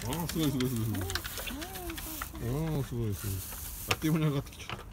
ああ、すごいすごいすごい。ああ、すごいすごい。あっという間に上がってきた。